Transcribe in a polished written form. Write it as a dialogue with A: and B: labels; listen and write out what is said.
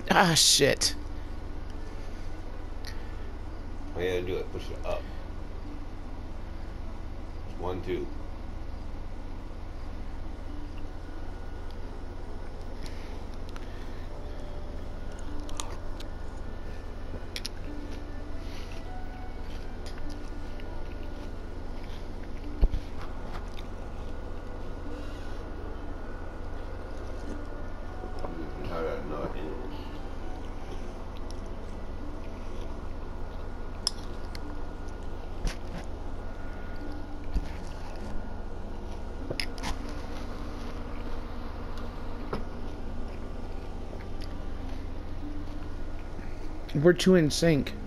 A: Ah, shit.
B: I gotta do it. Push it up. It's 1, 2. How that nut in.
A: We're 2 in sync.